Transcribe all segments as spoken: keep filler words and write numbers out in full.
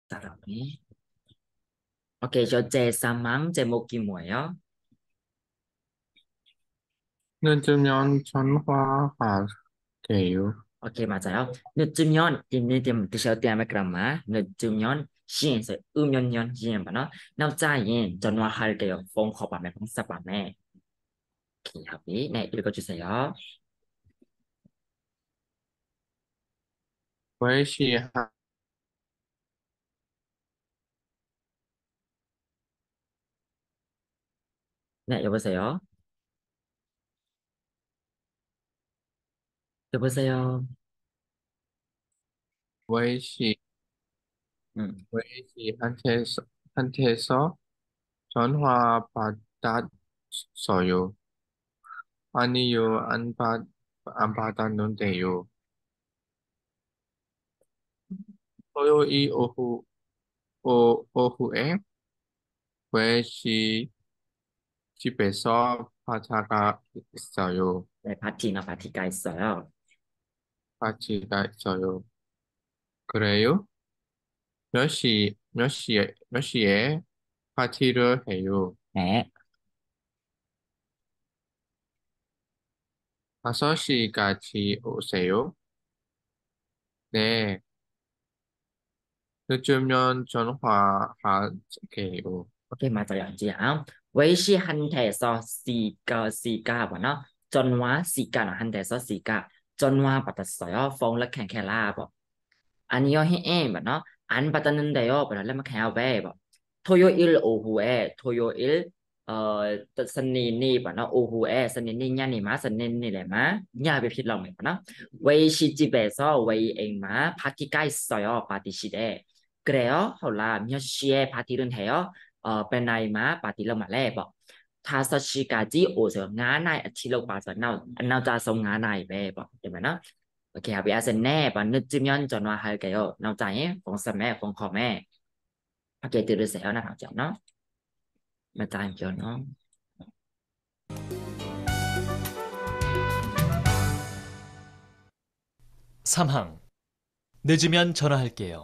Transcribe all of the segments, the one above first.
사람이. 오케이, 저 제사망 제목이 뭐예요? 늦으면 전화할게요. 오케이, 맞아요. 늦으면 이니디엄 드셔야 때문에 그런마. 늦으면 시에서 으면연 시엔 봐요. 남자인 전화할게요. 폰 커버매 봉사밤에. 오케이, 합의. 네, 읽어주세요. 喂，是韩，喂，是韩铁所，전화 네, 여보세요. 여보세요. 음, 받았어요. 아니요, 안 받, 안 받았는데요. 토요일 오후, 오, 오후에 웨시 집에서 파자가 있어요. 네, 파티나 파티가 있어요. 파티가 있어요. 그래요? 몇 시, 몇 시에, 몇 시에 파티를 해요? 네, 다섯 시까지 오세요. 네, 늦으면 전화할게요. 오케이, 맞아요. 지금 웨이시한테서 시가 시가 뭐나 전화 시가나 한테서 시가 전화 받았어요. 폰을 캔캔라 뭐 아니요 해 뭐나 안 받았는데요. 뭐라 그냥 왜 뭐. 토요일 오후에 토요일 어สนินี่ 뭐나 오후에สนินี่ 냐니마สนินี่เลย마 냐ผิดเราไหม 뭐나 웨이시 집에서 웨이 앵마 파티가 있어요. 파티시대 그래요? 홀라 몇 시에 파티를 해요? 어, bên này mà party lâu mà lẹ bỏ tha sa chi cả chỉ ô giờ ngã này chỉ lâu bà giờ nào nào ra sống ngã này về bỏ để mà nó ok bây giờ nè bà nước chim nhân cho nó hai cái ô nào chạy phong sa mẹ phong khó mẹ ok từ từ sẽ nó thằng chọn nó mà chạy cho nó 삼항. 늦으면 전화할게요.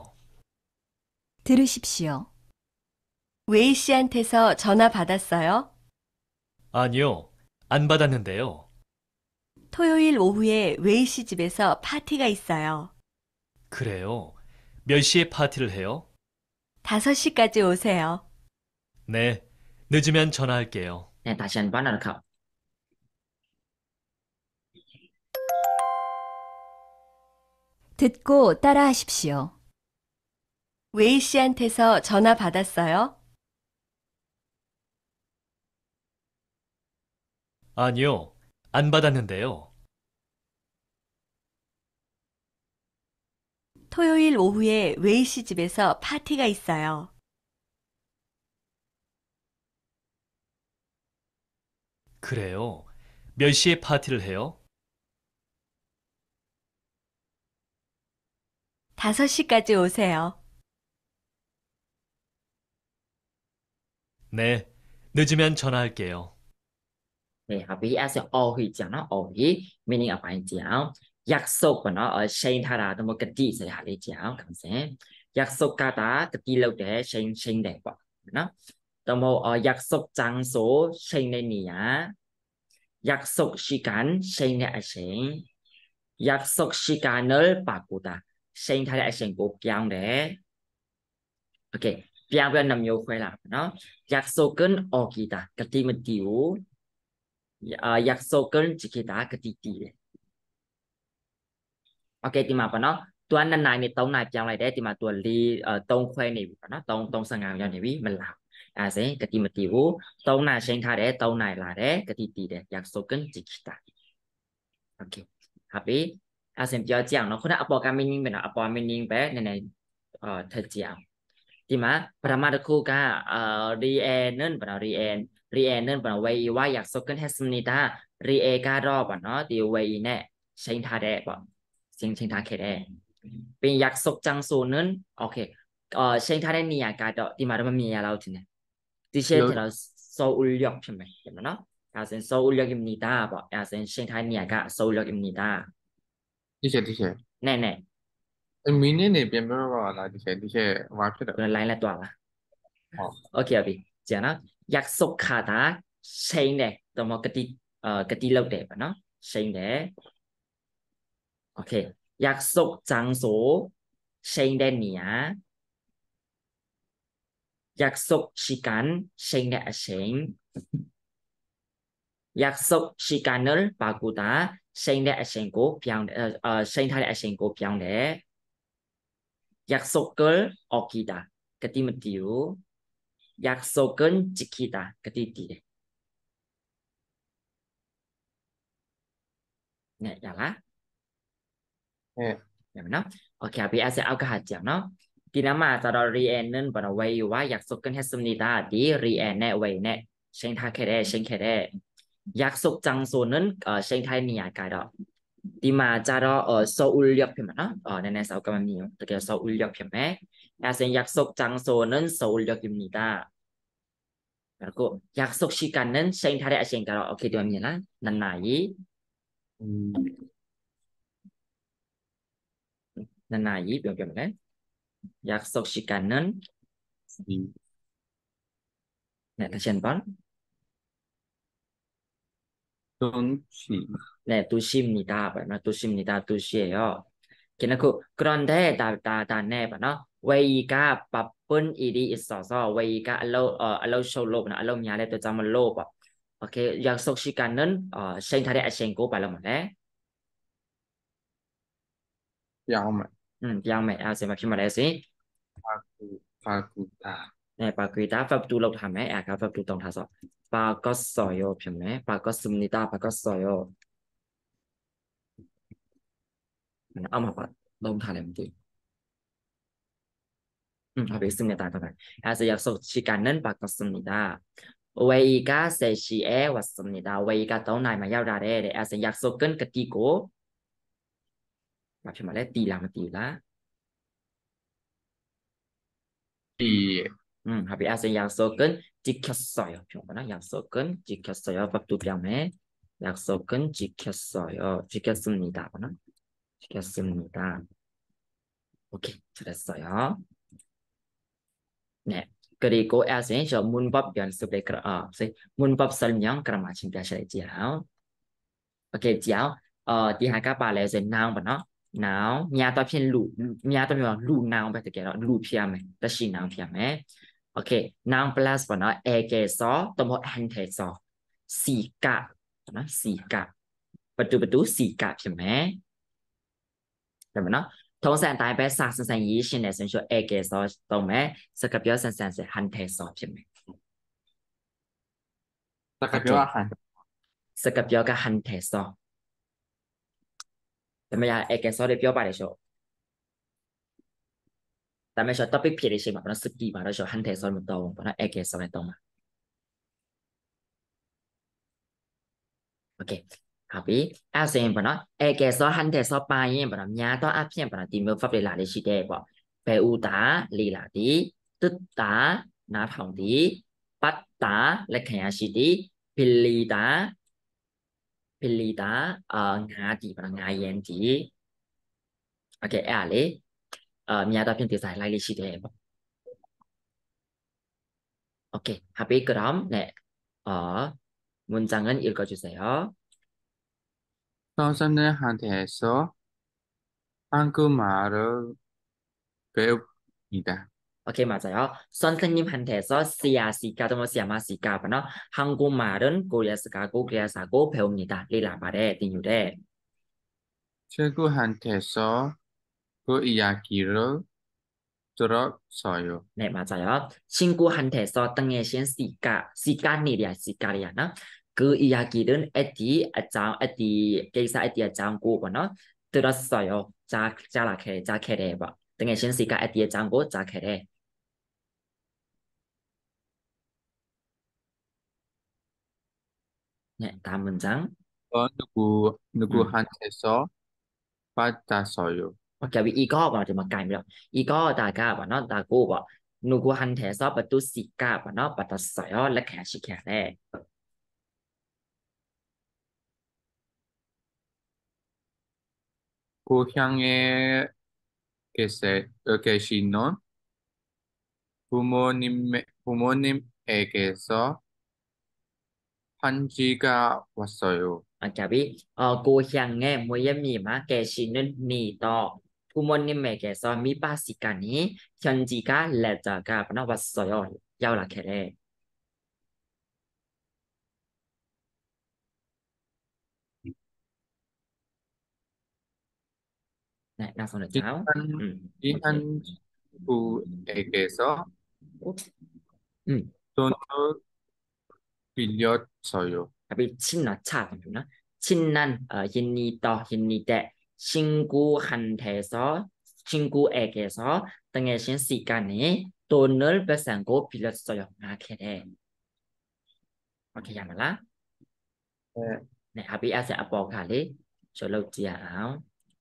들으십시오. 웨이 씨한테서 전화 받았어요? 아니요, 안 받았는데요. 토요일 오후에 웨이 씨 집에서 파티가 있어요. 그래요. 몇 시에 파티를 해요? 다섯 시까지 오세요. 네, 늦으면 전화할게요. nè ta chân bắt nó khẩu 듣고 따라하십시오. 웨이 씨한테서 전화 받았어요? 아니요, 안 받았는데요. 토요일 오후에 웨이 씨 집에서 파티가 있어요. 그래요. 몇 시에 파티를 해요? 다섯 시까지 오세요. 네, 늦으면 전화할게요. thì học phí sẽ ô thì chẳng nó ô thì meaning ở bài chảo 약속 của nó ở trên thay là một cái gì sẽ hạt đi chảo cảm sẽ 약속하다 cái gì lâu để trên trên đẹp quá nó tao một ở 약속 장소 trên này nhá 약속 시간 trên này trên 약속 시간을 바꾸다 trên thay là trên bộ kéo để ok kéo bên nằm nhiều khoe là nó 약속은 어기다 cái gì mình chịu 어, 약속을 지키다 그 뒤뒤에. Ok thì mà bọn nó tôi anh này này tông này chào này đấy thì mà tôi đi ở tông khoe này bọn nó tông tông sang ngào nhau này biết mình làm à sẽ cái gì mà tiểu tông này sinh thay đấy tông này là đấy cái gì thì đấy 약속은 지키다. Ok hợp lý à xem cho chàng nó không đã upper meaning bên nó upper meaning bé này này ờ thật chàng thì mà pramadaku가 어 리에는 뭐라 리엔 리에는 뭐라 웨이와 약속은 했습니다. 리에가 러 뭐라 디 웨이네 생타대 뭐 생생타케래. 빈 약속 장소는 오케이 어 생타대 니아가 더 디마르면 미야라고 드네. 여, 디셰트라 서울역 편매 뭐나 야sen 서울역입니다. 뭐 야sen 생타대 니아가 서울역입니다. 티셔, 티셔. 네네 미니네 변명하라 디체 디체 와피다. 그런 라인 라 또라. 어. 오케이 오케이. 자, 약속하다 생네 또뭐 그티 어 그티လောက်တယ် ပေါ့နော် 생네. 오케이. 약속 장소 생된 니야. 약속 시간 생내 생. 약속 시간을 바꾸다 생내 생고 병 어, 생thái 생고 병내. 약속을 어기다. 그티 못디우. 약속은 지키다. 그티 띠. 네, 야라. 네. nó ok bị ase ao cả hạt nó thì nó mà tao đó riêng và nó quay quá 약속은 했습니다 đi riêng nè quay nè 생각해 생각해 약속 장소는 어 생각이야 가다 thì mà cha đó ở 서울 옆에 mà ở nên sau cái nhiều tức là 서울 옆에 ase 약속 장소는 서울역입니다 그리고 약속 시간은 생각해 생각해 오케이 되었냐 난 나이 음. 난 나이 병병네 약속 시간은 이. 네 다시 한번 돈시. 네, 두 시입니다. 뭐냐, 두 시입니다. 두 시예요. 그래놓고 그런데 다다다네 뭐나 왜이가 바쁜 일이 있어서 왜이가 알로 어 알로 쇼로 뭐나 알로 미안해 또 잠을 로 봐. 오케이 약속 시간은 어 생타의 아생고 발음을 야오마. 음, 양매 아세 막 말해서 파쿠 파쿠타. 네, 바꾸다 법도 로 하면 아까 법도 동사서 바꿨어요. 편매 바꿨습니다. 바꿨어요. 아마 봐. 너무 잘했네. 음, 하고 있습니다. 그러면 그래서 약속 시간은 바꿨습니다. 왜이가 세 시에 왔습니다. 왜이가 떠나면 야라래. 그래서 약속은 그티고 맞지 말래? 띠라면 띠라. 이. 음, 하비 그래서 약속은 지켰어요. 병거나 약속은 지켰어요. 법도 병에 약속은 지켰어요. 지켰습니다. 거나 지켰습니다. 오케이, 잘했어요. 네. 그리고 에서 저 문법 연습을 그러 어, 문법 설명 그럼 아침 다시지요. 오케이, 지요. 어, thì hai các bà lấy dần nào mà nó nào nhà tao phiền lũ nhà tao mà lũ nào bây giờ nó lũ phiền mày ta chỉ nào phiền mày ok nào plus và nó e cái số tao một hành thể số xì cả nó xì cả và từ từ xì cả phiền mày rồi mà nó thông sản tại bé sạc sản sản ý xin để sản xuất e cái số tao mày sẽ gặp nhau sản sản sẽ hành thể số phiền mày 사카피와 sẽ gặp nhau cái hành thể sốแต่ไม่ใช่เอกสารเดียวไปเลยชัว แต่ไม่ใช่ topic ผิดใช่ไหมเพราะนั้นสกีมาแล้วชัวหันเทสอนมันตรงเพราะนั้นเอกสารตรงมาโอเคครับพี่อาเซียนเพราะนั้นเอกสารหันเทสอนไปเพราะนั้นยาต้องอาเพียงเพราะนั้นทีมฟับลีลาดิชิเดะบอกเปอูตาลีลาดีตึตตานาทองดีปัตตาและขยาชิดีพิลีตาพิลีตาเอ่องาดีเพราะนั้นงาเย็นดีโอเคเออเลยเอ่อมียาต้องเพียงตีสายไล่ดิชิเดะบอก 오케이. 합의 그럼 네. 어, 문장은 읽어주세요. 선생님한테서 한국말을 배웁니다. 오케이, 맞아요. 선생님한테서 씨아씨가 뭐 씨아마씨가 뭐 한국말은 고려스가고 그래서고 배웁니다. 리라 말에 띵유래. 친구한테서 그 이야기를 들었어요. 네, 맞아요. 친구한테서 땅에신 씨가 씨가니리아 씨가리아나 그 이야기는 에디 아장 에디 게이사 에디 아장고 뭐나 들었어요. 자 자라케 자케레 봐. 땅에신 씨가 에디 아장고 자케레. 네, 다음 문장. 어, 누구, 음. 누구한테서 받았어요. 오케이, 이거 뭐 좀 가면 이거 다가 뭐너 다고 뭐 누구한테서 받을 수 있까 뭐너 받았어요. 이렇게 하시게 돼. 고향에 계세, 어, 계시는 부모님, 부모님에게서 편지가 왔어요. à, chả biết ờ, cô Hiền nghe mỗi em mì má kẻ xin nên nì to phụ môn niệm mẹ kẻ so mi ba xì cả ní chân chỉ cả lệ trả cả nó vật sỏi ở giao là kẻ đây này đang xong rồi cháu 친한, ừ. ok 친한 친구에게서 ừ. 돈을 빌렸어요. à biết xin nó chả thằng chúng nó xin nan ở hin ni to hin ni tệ xin cú hành thể so xin cú e kẻ so tăng nghe xin xì cả ní tôn nớ bé sang cố bị lật sỏi ở ngã kẻ đây ok làm lá 네. này à biết sẽ bỏ cả đi cho lâu chia áo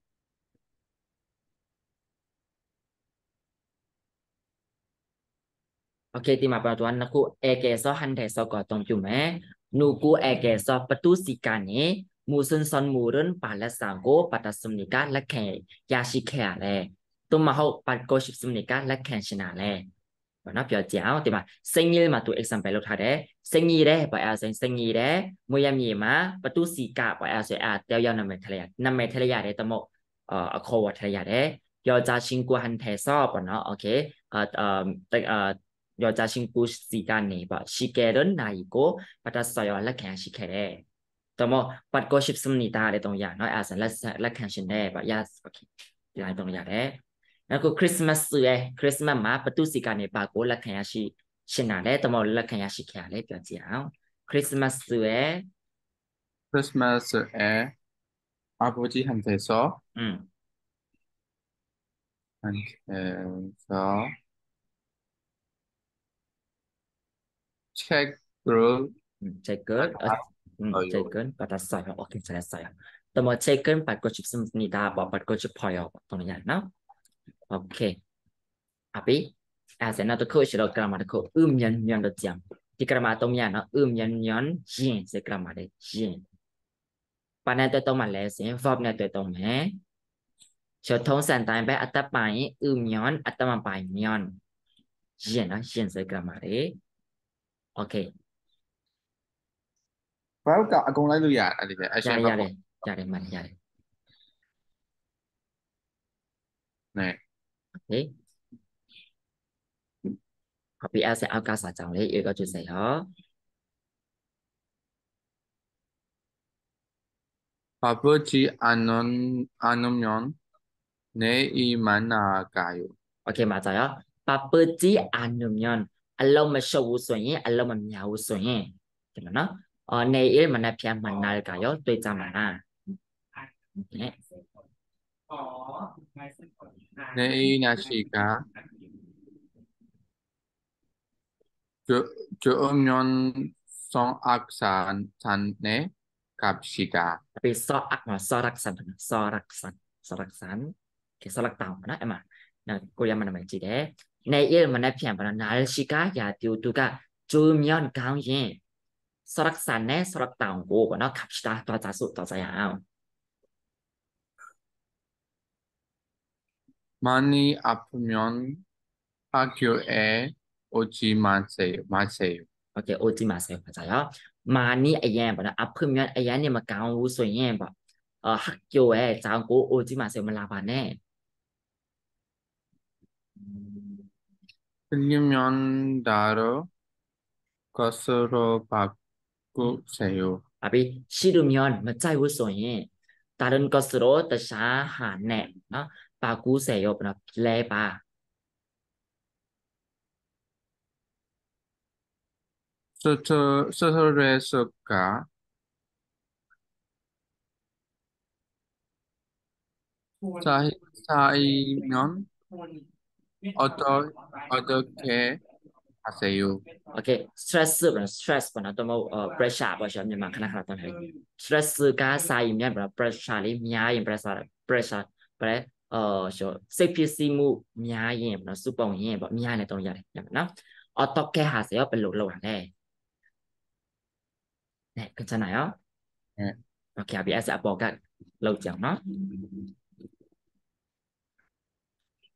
Oke, ti mapatuan naku ekeso hanteso gotong cume nuku ekeso petusikane musun son murun pala sangko pada sumnika lakhe yashi khe le tumaho patko ship sumnika lakhe shina le và nó biểu giáo thì mà sinh như mà tụi example lúc thay đấy sinh như đấy bởi à sinh sinh như đấy mua em gì mà bắt tu sĩ cả bởi à sẽ à theo nhau nằm mệt thay nằm mệt thay đấy tao một ờ khâu thay đấy do cha sinh của hành thể so của nó ok ờ ờ ờ do cha sinh của sĩ cả này bởi sĩ kẻ đến này cố bắt ta soi là kẻ sĩ kẻ đấy tao một bắt có ship sinh ta để tông giả nó à sẽ là là kẻ sinh đấy bởi yes ok lại tông giả đấyแล้วก็คริสต์มาสเอ้คริสต์มาสมาประตูสิการในปากโกลักขยาชิชนะได้ตมอลักขยาชิแขเลยเปล่าเจ้าคริสต์มาสเอ้ 크리스마스에 아버지한테서 อืม 한테서 책을 อืมใจเกินเอออืมใจเกินปัตตาสอยโอเคใจสอยตมอใจเกินปัดก็ชิบสมนิดาบอกปัดก็ชิบพอยอตรงนี้เนาะโอเคอ่ะพี่อาเซนาตะโคชิโรกรามาตะโคอึมยันยันตะจำที่กรามาตรงนี้เนาะอึมยันยันยินเสกรามาได้ยินปานนั้นตัวตรงมาแล้วเสียฟอบเนี่ยตัวตรงไหม Sở thông sản tài bé ắt bài ưm nhón ắt mà bài nhón diễn nó diễn sẽ grammar đấy ok Báo cả con lấy lưu dạ à thì ai ra xem đây báo ra đây ra đây mà ra đây này ok copy as sẽ ao ca sản trọng đấy yêu cầu chia sẻ đó 아버지 안, 온, 안 오면 내일 만나가요. ok mà rồi đó papa chỉ ăn nhầm nhon alo mà sâu sôi nhé alo mà nhào sôi nhé thì mà nó ở này ý mà nãy phiền mà nãy cái đó tôi chăm mà na 내일 날씨가 조, 좋으면 성악산 산에 갑시다. tapi so ak mà so rak san so rak san so rak san cái so rak tàu mà nó em à nè cô em mà mình chỉ đấy này yêu mà nãy phiền mà nãy sĩ cá ya tiêu tu cả chú mion cao nhé so rak san nè so rak tàu cô của nó 갑시다 더 자수 더 자야 많이 아프면 학교에 오지 마세요. 마세요. ok 오지 마세요 맞아요 많이 아예 뭐나 아프면 아예니 뭐 강우 소예 뭐 어, 학교에 자고 오지 마세요 뭐 라바네 틀리면 다른 것으로 바꾸세요. 아비 싫으면 뭐 짜고 소예 다른 것으로 다시 하네 어 바꾸세요 뭐 레바 스트, 스트레스가 쌓이, 쌓이면 어떠, 어떻게 하세요? ok stress là stress của nó tôi mau uh, pressure bao giờ nhưng mà khả năng là tôi thấy stress cá sai im nhận là pressure đi nhá im pressure pressure pre ờ số xê pê xê mu nhá im nó super nhá bảo nhá này tôi nhận nhận nó 어떻게 하세요เป็นหลุดหลุดnày này 괜찮아요? 네. ok bây giờ sẽ bỏ cái lâu chẳng nó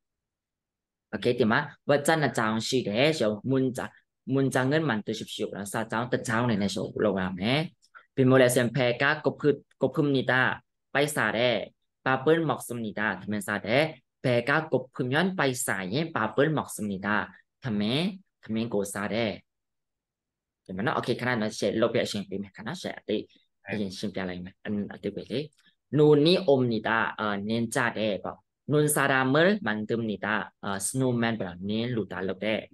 OK thì mà vật chân là trang sĩ đấy số muốn trang muốn trang ngân mạnh từ ship ship là sa trang từ trang này này số lâu làm nhé vì một là xem phe các cục khử cục khử nita bay xa đấy bà bớt mọc sum nita thì mình xa đấy phe các cục khử nhón bay xa nhé bà bớt mọc sum nita thì mình thì mình cố xa đấy thì mà nó OK khả năng nó sẽ lột bẹ xem phim khả năng sẽ đi hiện xem phim lại mà anh ở tiêu đấy nun ni om nita ờ nên cha đấy bảo nun saramel mantum nita ờ snowman bảo nên lụt ta lột đấy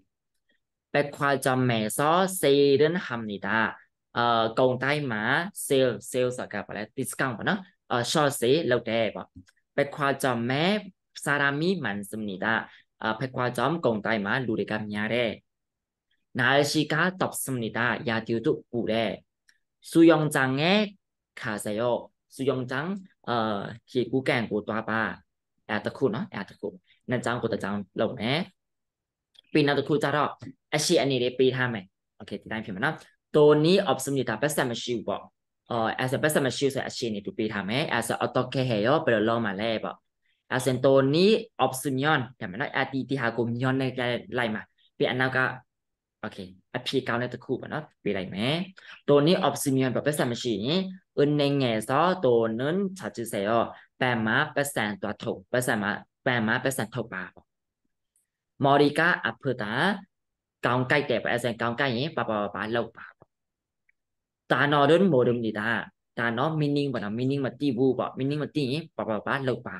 백화점에서 세일은 합니다. 어, 공다이마 세일 세일사가 뭐래 디스카운트 나 어, 셔시 로데 뭐 백화점에 사람이 많습니다. 어, 백화점 공다이마 누리가 많아래. 날씨가 덥습니다. 야디도 우래. 수영장에 가세요. 수영장 어, 기구경 고도아바. 에트쿠너 에트쿠. 난장 고도장 로네. ปีนั้นตัวครูจะรออาชีอันนี้ได้ปีทำไหมโอเคที่ได้เพียงนั้นตัวนี้ option นี้ถ้าเป็นสมัชชิวบอกเอ่อ as a เป็นสมัชชิวใส่อาชีนี้ตัวปีทำไหม as a ออโต้แค่เหรอเป็นลองมาแล้วบอก as a ตัวนี้ option ย้อนแต่ไม่ได้อาทิตย์ที่หากลุ่มย้อนในไล่มาเป็นอันนั้นก็โอเคอภิเก่าในตัวครูป่ะเนาะเป็นไรไหมตัวนี้ option ย้อนแบบเป็นสมัชชิวนี้อันในแง่ซอตัวนั้นชัดเจนเสียแปลมาเป็นแสนตัวถูกเป็นแสนมาแปลมาเป็นแสนถูกป่ะ 머리가 아프다. 가운가이 때 봐서 가운가이 봐봐 봐로 봐. 단어는 모릅니다. 단어 meaning 뭐나 meaning mà 띠부 봐. meaning mà 띠 봐봐 봐로 봐.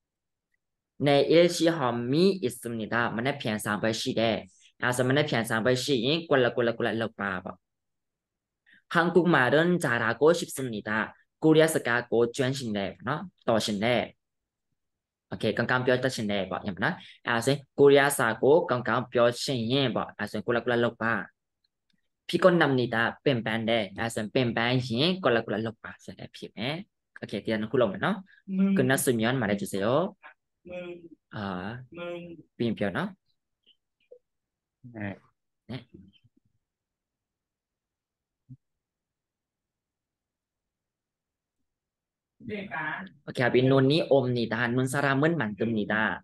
내일 시험이 있습니다. 만에 편상배 시대. 그래서 만에 편상배 시인 꼴라 꼴라 꼴라 봐. 한국말은 잘하고 싶습니다. 코리아스가 곧 전신대, 너 도신대. OK 刚刚表达成的吧，对不对？啊，所以코리아사고강강表现봐，啊，所以过来过来录吧。피곤납니다。뺀뺀데，啊，所以뺀뺀히过来过来录吧，所以필요해。 OK 第二个kulong nó 그那수면 말해주세요。아，빈표너? 네. 네. OK พี่นุ่นนี่อมนิดานุ่นสารามึนมันตึมนิดา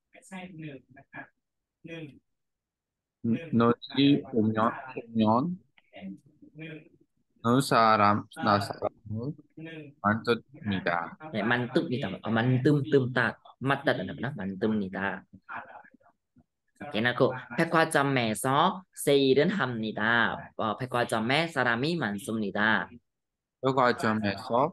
너지 오면 오면 너 사람 나 사람을 만듭니다. 네, 만듭니다. 어, 만뜸뜸딱 맞다는 만듭니다. 걔나고 백화점에서 세일은 합니다. 어, 백화점에 사람이 많습니다. 백화점에서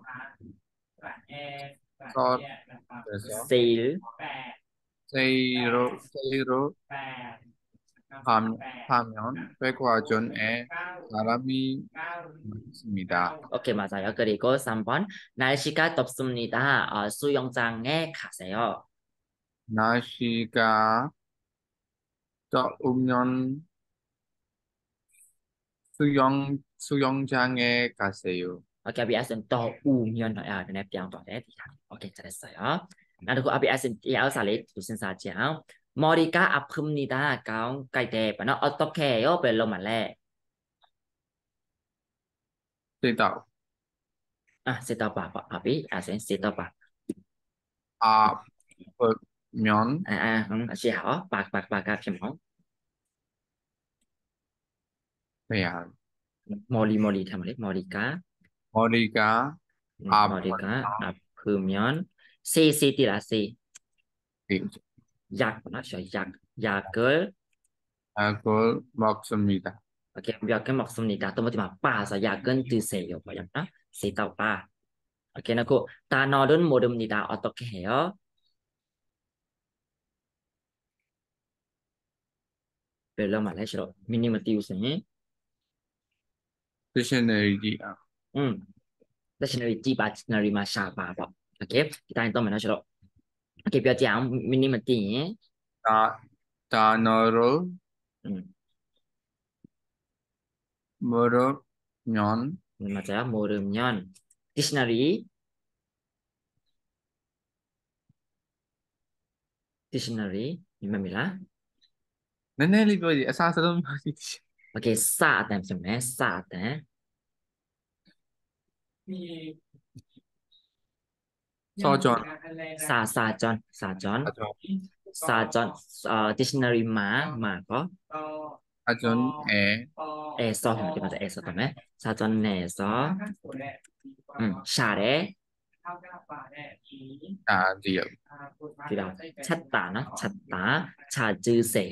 서에서 세일 세일을 세일을 함- 하면 백화점에 사람이 많습니다. 오케이 맞아요. 그리고 삼 번 날씨가 덥습니다. 어, 수영장에 가세요. 날씨가 더우면 수영 수영장에 가세요. 오케이 아비아슨 더우면 아, 네, 뿅 또네. 오케이 잘했어요. 나도 아비아슨 이아사리 무슨 사지야? 머리가 아픕니다. 가운 가이데 바나 어떻게 해요? 별로 말래. 대답. 아, 세다 봐, 봐, 아비, 아센 세다 봐. 아프면 À, à, ừ, chị hỏi, bạc, bạc, bạc, bạc, chị hỏi. 해야 머리, 머리, 다 머리, 머리가, 머리가 음, 아프면 머리가 아프면, C, C, thì là C. 약, nó sẽ 약, 약을, 약을 먹습니다. ok, 약을 먹습니다. 또 뭐지, 막, 빠서 약은 드세요. 뭐, 약, đó, C tàu ba. Ok, nó cô, 단어는 모릅니다. 어떻게 해요? 별로 말해 싫어. 미니멈 띄우세요. 디셔너리 음, dictionary, chỉ bà dictionary mà xả bà bỏ. Ok, kita yang tahu mana 싫어. Ok, biểu diễn minimum 띄. 다 단어를 음. 모르면 맞아요. 모르면 dictionary dictionary 뭐입니다. 내내 리뷰 사서는 오케이 싸 때문에 싸 때. 서전 싸 싸전 싸전. 사전 사전 어 dictionary 마 마거 사전에 에서 이렇게 맞아 에서 때문에 사전에서 음 샤레 다디요. 그다음 찾다나 찾다 찾으세요.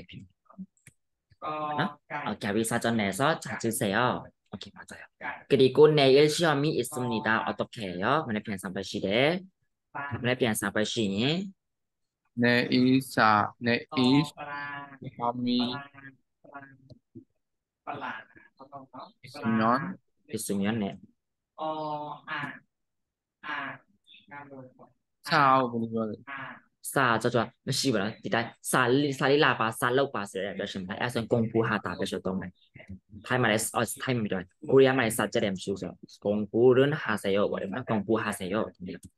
나? 어, 갸비 사전에서 찾으세요. 오케이 맞아요. 그리고 내일 시험이 있습니다. 어떻게 해요? 만약 비행 삼팔시대 만약 비행 삼팔시 내이사 내이 시험이 있으면 있으면 네. sao 그리고 사叫做那西文地带萨利萨利喇叭萨六八是表示咩？要想功夫下达表示东咩？泰马来哦泰咪对，古亚马来萨这点说说功夫는 하세요 뭐래 나 공부 하세요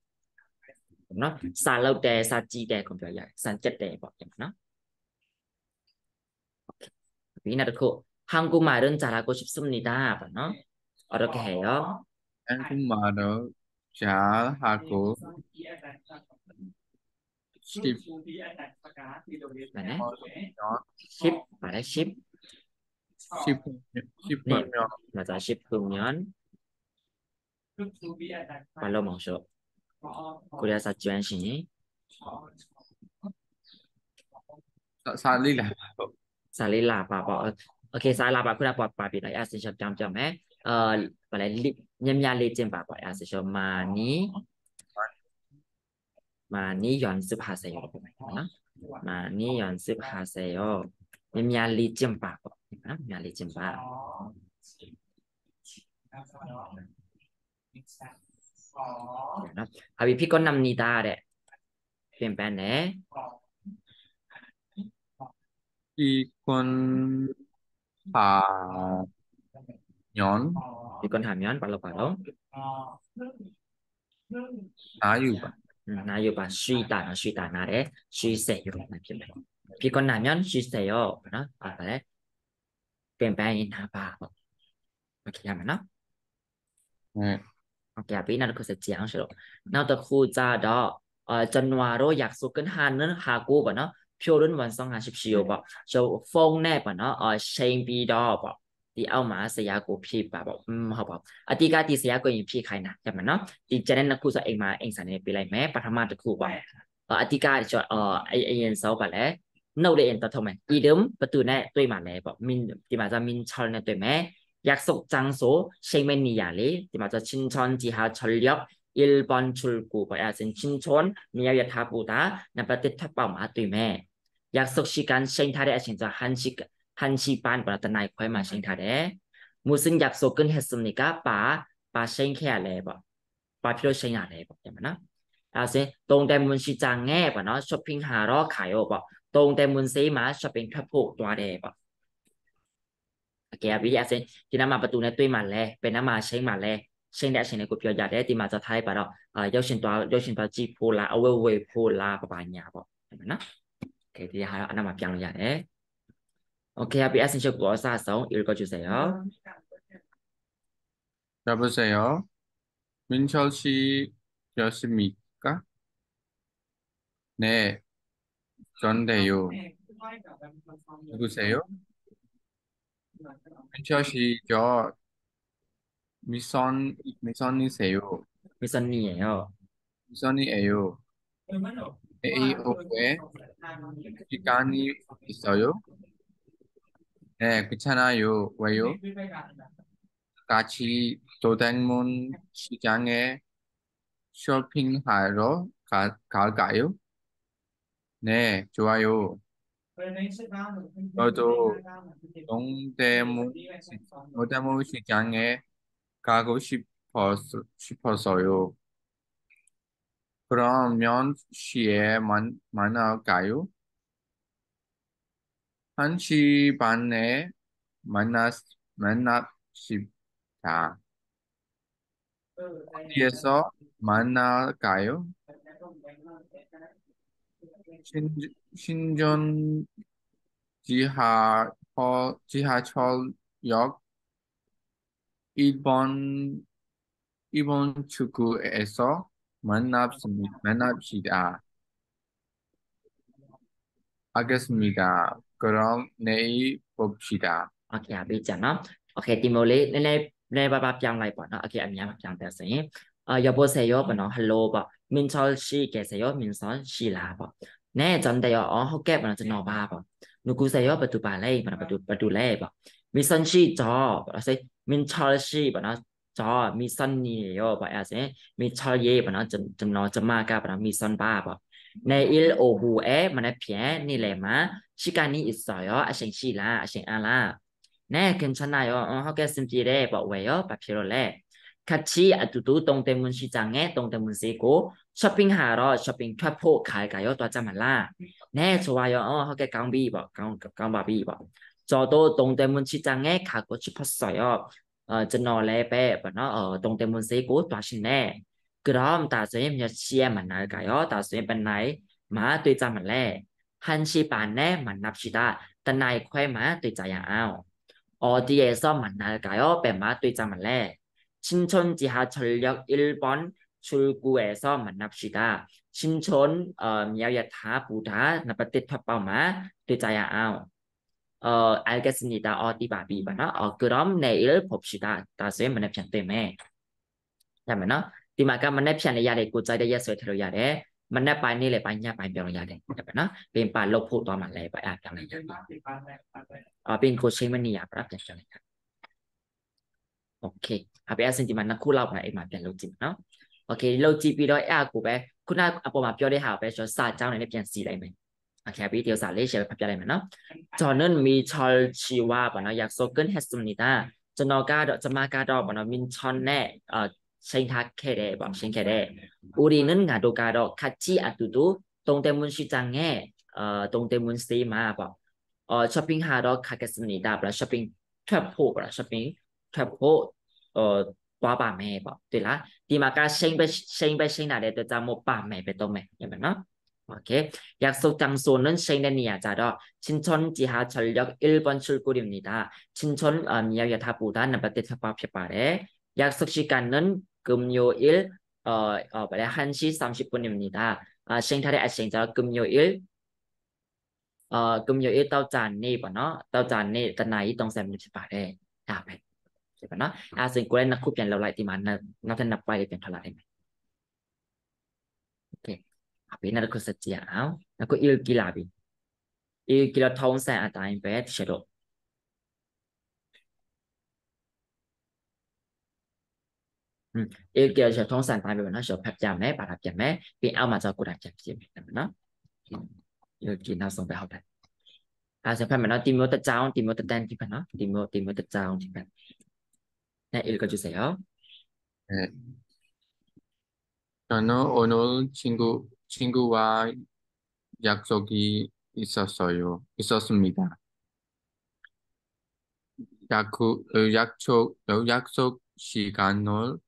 나 사六대 사지 대 공부 야 산jet 대 뭐 나? 비나르코 한국말은 잘하고 싶습니다. 뭐 어떻게 해요? 한국말을 잘하고 말해 싶으면 십 말해 십 싶으면 네 싶으면 맞아 싶으면 말로 멈춰 그래서 전시 살리라. Sali là bà bỏ ok sai là bà cứ đã bỏ bà bị lại asin chậm chậm chậm ấy ờ bà lại li nhâm nha li trên bà bỏ asin chậm mà ní mà ní 연습하세요 나 mà ní 연습하세요 nhâm nha li trên bà bỏ nhâm nha li trên bà đó à vìพี่ก็นำนีดาเด็เปลี่ยนแปลงเน่ 이건 하면 พี่ก็ถามย้อนไปแล้วไปแล้ว 나유가 나อยู่ป่ะชีตานะชีตานะเด้ชีเสยอยู่นะพี่เลยพี่ก็นำย้อนชีเสยอยู่นะอะไรเปลี่ยนแปลงอินทาบาโอเคไหมเนาะ 네. ok bây giờ nó sẽ讲 rồi nào từ khu ra đó ờ chân hòa rồi 약속은 하는 하고 bà nó 표는 완성하십시오 bà cho phong nè bà nó ờ xem đi đó bà thì ông mà sẽ 야구 피 bà bà 음 họ bảo à thì cái thì sẽ 야구 피 khai nè cho mà nó thì cho nên là khu sẽ anh mà anh sản này bị lại mẹ bà tham gia từ khu bà ờ thì cái cho ờ ai ai sau bà lẽ nâu để anh ta thông mày 이름ประตูnè tôi mà lẽ bà min thì mà ra min 철 nè tôi mẹ 약속 장소 셰멘니야리 맞아 신천 지하철역 일 번 출구 뭐야 신촌 미야타보다 나빠트 탑바마 뛰매 약속 시간 셴타레 진짜 한 시 한 시 반 뭐라다 나이 거에만 셴타레 무슨 약속은 했습니까? 바, 바 셴케알레 뭐, 바 필요 셴야레 뭐, 때문에 아세 동대문 시장에 뭐너 쇼핑하러 가요 뭐, 동대문 세마 쇼핑 펴포 도와래 뭐โอเควิทยาเซนที่นั่นมาประตูในตุ้ยมาเลยเป็นน้ำมาเช็งมาเลยเช็งได้เช็งในกูเพียวยาได้ที่มาจะไทยไปแล้วเอ่อยกเช่นตัวยกเช่นตัวจีพูลาเอาไว้เวพูลาประมาณนี้ป่ะเห็นไหมนะโอเคที่ให้อันนั้นมาเพียงยาได้โอเควิทยาเซนช่วยกูสาสอง읽어주세요 여보세요. 민철 씨 였습니까? 네, 전데요. 누구세요? 민철 씨, 저 미선 미선이세요. 미선이에요 미선이에요. 내일 오후에 시간이 있어요? 네, 괜찮아요. 왜요? 같이 도대문 시장에 쇼핑하러 가, 갈까요? 네, 좋아요. 저도 동대문, 시- 동대문 시장에 가고 싶었, 싶어서요. 그럼 몇 시에 만, 만날까요? 한 시 반에 만났, 만납시다. 어디에서 만날까요? 신, 신전 지하, 지하철역 일 번, 일 번 출구에서 만납습니다. 만납시다. 알겠습니다. 그럼 내일 봅시다. ok à bây giờ nó ok tìm một lý nên nên nên bà bà chẳng lại bọn nó ok anh nhắm chẳng tới gì ờ 여보세요 bọn nó hello bọn mình cho si 계세요 mình nói si là bọn nè chân đây ở học kép bọn nó chân nó ba bọn 누구세요 batu balai bọn nó batu batu lệ bọn mình son si cho bọn nó sẽ mình cho si bọn nó cho mình son nhiều bọn nó sẽ mình cho ye bọn nó chân chân nó chân ma cả bọn nó mình son ba bọn 내일 오후에 만약에 니레마 시간이 있어요. 아싱시라 아싱알라. 네, 괜찮아요. 어, 하겠습니다. 뭐 왜요? 바피로래. 같이 아두두 동대문 시장에 동대문 쓰고 쇼핑하러 쇼핑 투표 갈까요? 도와자말라. 네, 좋아요. 어, 하게 강비 뭐, 강 강바비 뭐. 저도 동대문 시장에 가고 싶었어요. 어, 저너래 배, 뭐, 어, 동대문 쓰고 도와시네. 그럼 나중에 몇 시에 만날까요? 나중에 만날 마 되자 말래. 한 시 반에 만납시다. tân này khoe má tôi chạy ảo. 어디에서 만날까요? 배마 되자 말래. 신촌 지하철역 일 번 출구에서 만납시다. 신촌 어, 미야타부다 나빠tit 팝빠마 되자 ảo. 어, 알겠습니다. 어디 바비 바나. 어, 그럼 내일 봅시다. 다시 만납시다 때문에. 잠깐만요. thì mà các mình nếp channel nhà để cụ chạy để sửa thay đổi nhà để mình nếp bài này là bài nhà bài biểu nhà để nó bên bài lục phụ toàn mặt lại bài áp chẳng này ở bên cô xem mình nhà áp chẳng này ok à bây giờ thì mình nó khu lâu này màเป็น logic เนาะ ok logic ပြီးတော့အဲ့အကူပဲခုနအပေါ်မှာပြောတဲ့ဟာပဲကျွန်တော်စာကြောင်းနေနဲ့ပြန်စီလိုက်မယ် ok ပြီးဒီဥစားလေးရှယ်ဖတ်ပြလိုက်မယ်เนาะ 저는 미철 씨와 뭐나 약속은 했습니다. 저는 가도 저마 가도 뭐나 민천에 어 생각해래 뭐 생각해래 우리는 가도 가도 같이 아두두 동대문 시장에 어 동대문 시마 뭐 쇼핑하러 가겠습니다. 뭐 쇼핑 투표 뭐 쇼핑 투표 어 봐봐매 뭐 되라 디마가 생배 생배 생나래 되자뭐 봐매 배도매 이러면 오케이 약속 장소는 생내니아자로 신촌 지하철역 일 번 출구입니다. 신촌 어 미야타보다 나빠때 탑밥해봐래 약속 시간은 금요일 어, 어, 한 시 삼십 분입니다. 아, 생탈의 아생자 금요일 어, 금요일 tao tràn ni bảo nó tao tràn ni tao này tông xem như bà đây à vậy bảo nó à xin quên nó cúp nhận lâu lại thì mà nó nó thân nạp quay tiền thật lại ok à bên nó có sự chỉ áo nó có yêu kỳ lạ bị yêu kỳ lạ thông sẽ à tại bé sẽ độ yêu kỳ lạ thông sẽ tại vì nó sẽ phép chạm mé bà đạp chạm mé vì ao mà cho cô đạp chạm chạm nó yêu kỳ nào xong về học đấy à sẽ phải mà nó tìm một tờ trao tìm một tờ đen thì phải nó tìm một tìm một tờ trao thì phải 네 읽어주세요. 네. 저는 오늘 친구, 친구와 약속이 있었어요. 있었습니다. 약속, 약속, 약속 시간을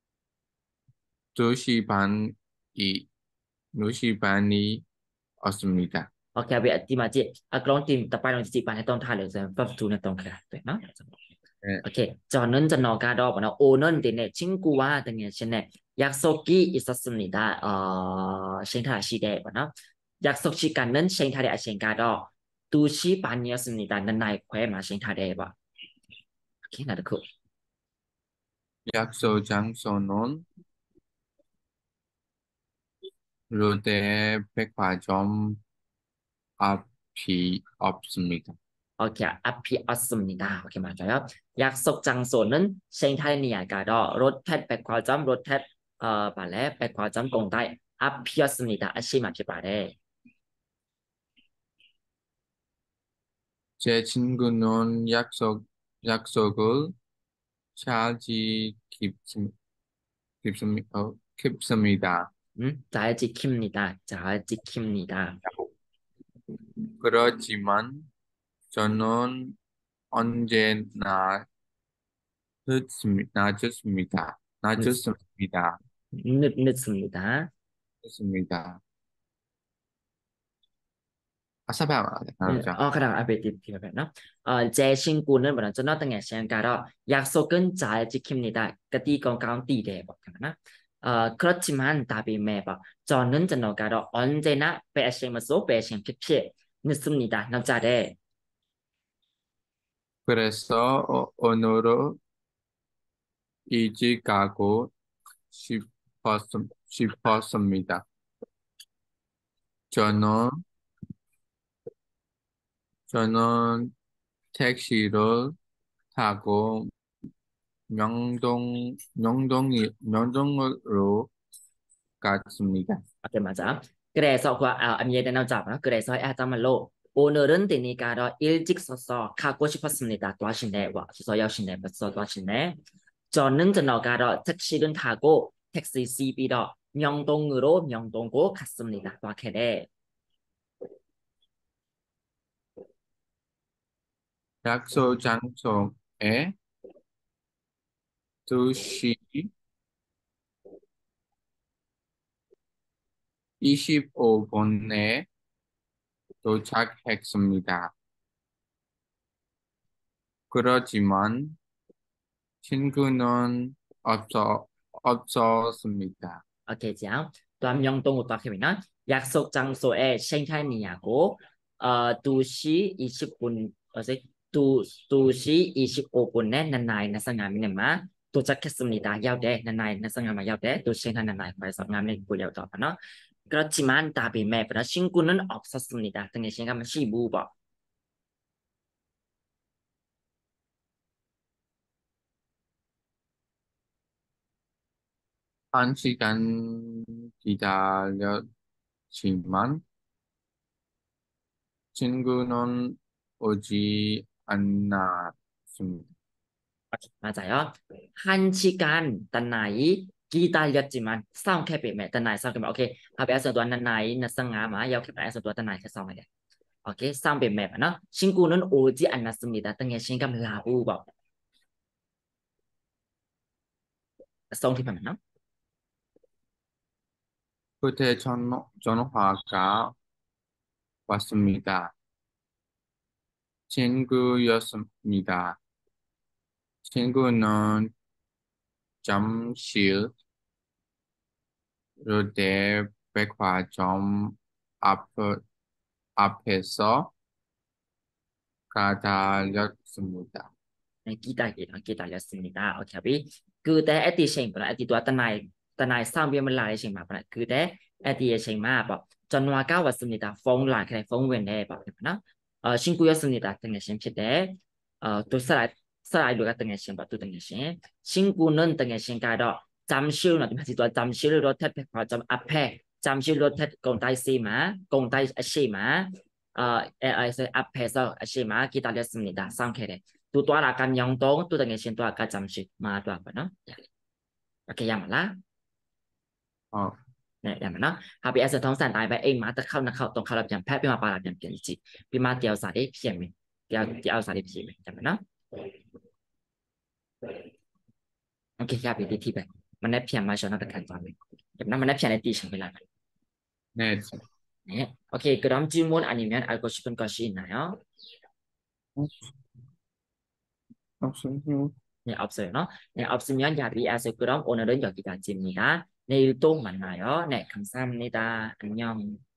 두 시 반이, 두 시 반이 었습니다. Ok, bây giờ tìm mà chị, à, con tìm tập bài đồng chị bạn hay tông thai được rồi, pháp tu là tông khá, đấy nó. 네. 오케이. 저는 전화가 뭐나 오는 데네 친구와 등에 신에 약속이 있었습니다. 어, 생타 시대 뭐나 약속 시간은 생타대 아신가도 두 시 반이었습니다. 날 과에만 생타대 봐. 오케이, 나도 그. 약속 장소는 롯데 백화점 앞이 없습니다. 오케이, 앞이 없습니다. 오케이, 맞아요. 약속 장소는 생타대니아가도 롯데 백화점 롯데 어, 발레 백화점 공다이 앞이었습니다. 아시마지 바래. 제 친구는 약속, 약속을 잘 지킵, 깊습니다. 어, 깊습니다. 음, 잘 지킵니다. 잘 지킵니다. 그렇지만 저는 언제나 늦습니다. 늦습니다. 늦습니다. 늦, 늦습니다. 늦습니다. 아사바 말하자. 어, 그다음 앞에 뒤에 나. 어, 제 친구는 뭐라 저는 등에 생각하러 약속은 잘 지킵니다. 그때 건강 뒤에 뭐나. 어, 그렇지만 답이 매봐. 저는 저너가로 언제나 배신무소 배신 피피 늦습니다. 남자래. 그래서 어, 오늘은 일찍 가고 싶었, 싶었습니다. 저는, 저는 택시를 타고 명동, 명동이, 명동으로 갔습니다. 오케이, 맞아. 그래서 그 아, 아미에데 남자봐. 그래서 에다말로 오늘은 되니까 일찍 서서 가고 싶었습니다. 도와신네. 와, 서서 여신네. 벌써 도와신네. 저는 저녁가로 택시를 타고 택시 시비로 명동으로 명동고 갔습니다. 도와케네. 약속 장소에 두 시 이십오 분에 도착했습니다. 그렇지만 친구는 없어, 없었습니다. 오케이, 자. 또한 명동으로 도와케미나 약속 장소에 생산이냐고 어, 두 시 이십 분 어제 두, 두 시 이십오 분에 나나이 나상가미네마 도착했습니다. 야우데 나나이 나상가마 야우데 또 생산 나나이 그래서 가미 보려고 하나 그렇지만 답이 매번 친구는 없었습니다. 등의 시간은 십오 번. 한 시간 기다렸지만 친구는 오지 않았습니다. 맞아요. 한 시간 나나이 기다렸지만 싸움 캐비매 나나이 싸움 캐비매 오케이 합의해서 또 나나이 나상가마 여 캐비해서 또 나나이 싸움 해야 오케이 싸움 캐비매 나 친구는 오지 않았습니다. 등의 시간 라부 봐. 싸움 캐비매 나 그때 전, 전화가 왔습니다. 친구였습니다. 친구는 잠실 롯데 백화점 앞, 앞에서 기다렸습니다. 기다리 기다렸습니다. 오케이 합의 그때 에디 시행보다 에디 또 나나이 나나이 싸움 비면 라이 시행 봐. 그때 에디의 시행 마 봐. 전화가 왔습니다. 폰 라 그래 폰 웬네 봐. 나 어, 친구였습니다. 등의 시행 필때 어, 또 살아 살아이루가 등의 시행 봐. 또 등의 시행 친구는 등의 시행 가도 잠실 나 다시 또 잠실 롯데 백화점 앞에 잠실 롯데 공다이시마 공다이시마 어, 에서 앞에서 시마 기다렸습니다. 상쾌래. 또 또아라간 영동 또 등의 신 또아까 잠시 마 또아거나. 오케이 야말라. 어, 네, 야말라. 합의 에서 동산 다이바 에이 마트เข้านะเข้าตรงเข้ารับยามแพทย์พี่มาปารับยามเปลี่ยนจิพี่มาเตียวสาดิเพียงมั้ยเตียวเตียวสาดิเพียงมั้ยจำนะโอเคครับพี่ที่แบบมันได้เพียงมาชนะตะกันตอนนี้จำนะมันได้เพียงในตีฉันเวลา 네. 네. 오케이. 그럼 질문 아니면 알고 싶은 것이 있나요? 없어요. 네, 없어요. 너? 네, 없으면 야비하세요. 그럼 오늘은 여기까지입니다. 내일 또 만나요. 네, 감사합니다. 안녕.